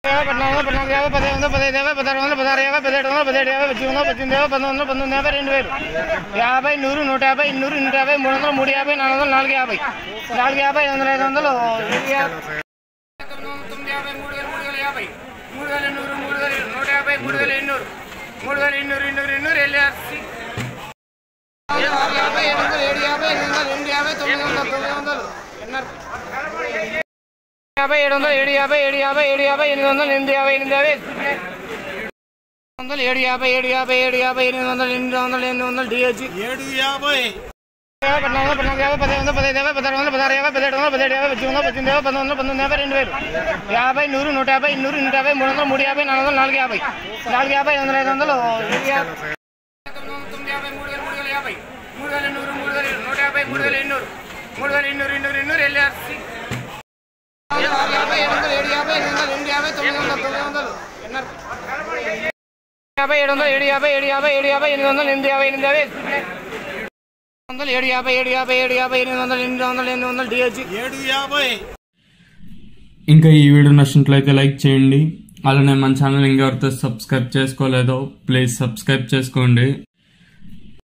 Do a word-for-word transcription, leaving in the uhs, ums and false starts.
పద్నాలుగు పద్నాలుగు యాభై పదిహేను వందల పదిహేను యాభై పదహారు వందల పదహారు యాభై పదిహేడు వందల పదిహేడు యాభై పద్దెనిమిది వందల పద్దెనిమిది యాభై పంతొమ్మిది వందల పంతొమ్మిది యాభై రెండు వేలు యాభై నూరు నూట యాభై ఇన్నూరు నూట యాభై మూడు వందల మూడు యాభై నాలుగు వందల నాలుగు యాభై నాలుగు యాభై ఐదు వందల ఐదు వందలు తొమ్మిది యాభై మూడు వేల మూడు వేల యాభై మూడు వేల ఎన్నూరు మూడు వేల నూట యాభై మూడు వేల ఎన్నూరు మూడు వేల ఇన్నూరు ఇన్నూరు ఇన్నూరు ఎల్ఆర్సి యాభై ఏడు వందలు ఏడు యాభై ఎనిమిది వందలు ఎనిమిది యాభై తొమ్మిది వందలు తొమ్మిది వందలు యాభై ఏడు వందలు ఏడు యాభై ఏడు యాభై ఏడు యాభై ఎనిమిది వందలు ఎనిమిది యాభై ఎనిమిది యాభై వందలు ఏడు యాభై ఏడు యాభై ఏడు యాభై ఎనిమిది వందలు ఎనిమిది వందలు ఎనిమిది వందలు డిహెచ్ ఏడు యాభై పద్నాలుగు పద్నాలుగు యాభై పదిహేను వందల పదిహేను యాభై పదహారు వందల పదహారు యాభై పదిహేడు వందల పదిహేడు యాభై పద్దెనిమిది వందల పద్దెనిమిది యాభై పంతొమ్మిది వందల పంతొమ్మిది యాభై రెండు వేలు యాభై నూరు నూట యాభై ఇన్నూరు నూట యాభై మూడు వందల మూడు యాభై నాలుగు వందల నాలుగు యాభై నాలుగు యాభై ఐదు వందల ఐదు వందలు తొమ్మిది యాభై మూడు వేల మూడు వేల యాభై మూడు వేల ఎన్నూరు మూడు వేల నూట యాభై మూడు వేల ఎన్నూరు మూడు వేల ఇన్నూరు ఇన్నూరు ఇన్నూరు ఎల్ఆర్సి యాభై ఏడు వందలు ఏడు యాభై ఎనిమిది వందలు ఎనిమిది యాభై తొమ్మిది వందలు తొమ్మిది వందలు యాభై ఏడు వందలు ఏడు యాభై ఏడు యాభై ఏడు యాభై ఎనిమిది వందలు ఎనిమిది యాభై ఎనిమిది యాభై వందలు ఏడు యాభై ఏడు యాభై ఏడు యాభై ఎనిమిది వందలు ఎనిమిది వందలు ఎనిమిది వందలు డిహెచ్ ఏడు యాభై. ఇంకా ఈ వీడియో నచ్చినట్లయితే లైక్ చేయండి. అలానే మన ఛానల్ ఇంకెవరితో సబ్స్క్రైబ్ చేసుకోలేదో ప్లీజ్ సబ్స్క్రైబ్ చేసుకోండి.